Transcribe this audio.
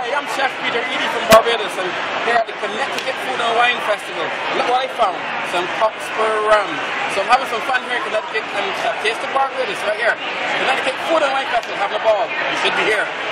I am Chef Peter Eady from Barbados, and here at the Connecticut Food and Wine Festival. Look what I found, some Cockspur rum. So I'm having some fun here in Connecticut and Taste of Barbados right here. Connecticut Food and Wine Festival, having a ball. You should be here.